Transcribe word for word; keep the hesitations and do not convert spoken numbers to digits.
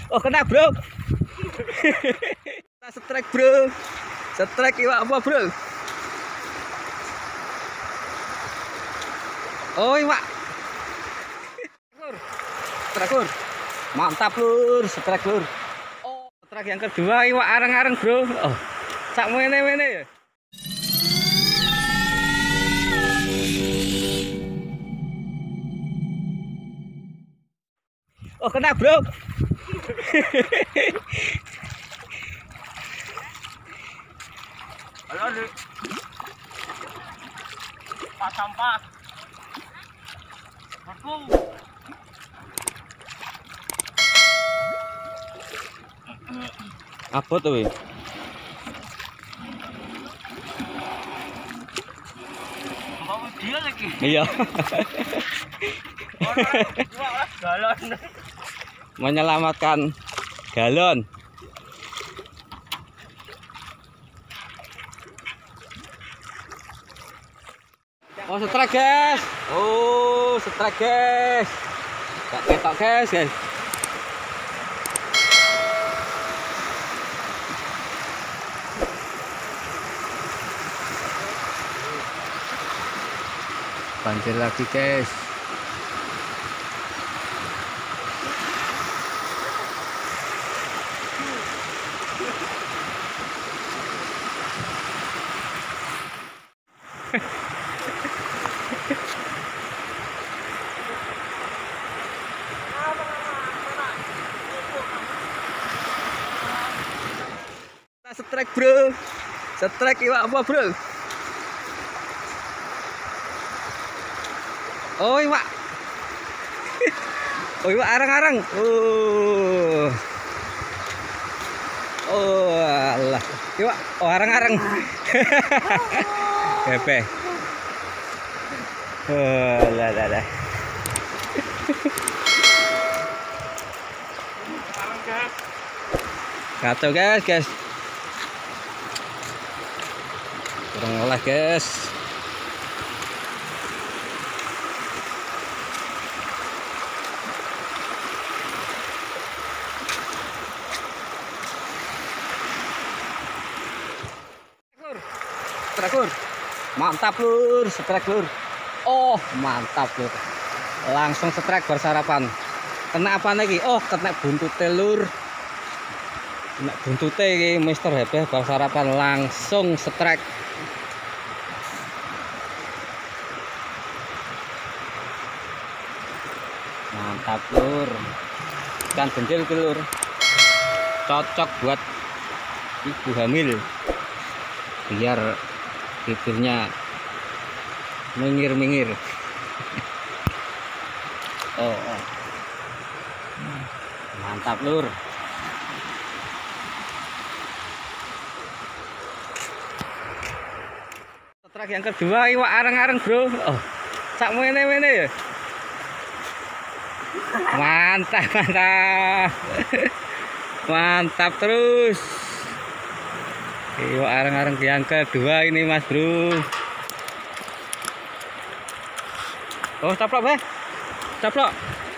Oh kena bro. Kita setrek bro. Setrek iwak apa bro? Oh iwak. Setrek lur. Mantap lur, setrek lur. Oh setrek yang kedua iwak areng-areng bro. Oh sak mene-mene ya. Oh kena bro. Halo di pas sampah aku apa tuh weh? mau dia lagi Iya. galon Menyelamatkan galon. Oh setrek guys. Oh setrek guys. Gak ketok guys guys. Banjir lagi guys. Kita setrek bro. Setrek iwak apa bro? Oh iwak. Oh iwak arang-arang. Oh. Oh alah. Iwak oh arang-arang. Hepe. Oh lah lah lah. Kacau guys, guys. Kurang olah guys. Setrek lur. Mantap lur, setrek lur. Oh, mantap lur. Langsung setrek bersarapan. Kena apa lagi? Oh, kena buntut telur. Kena buntute iki Mister Happy bersarapan langsung setrek. Mantap lur. Ikan bentil telur. Cocok buat ibu hamil. Biar bibirnya mingir-mingir. Oh, oh. Mantap lur. Setrek yang kedua iwak areng-areng bro. Oh sak mene-mene ya. Mantap mantap. Mantap terus. Iwak areng-areng yang kedua ini mas bro. Oh caplok be. Caplok.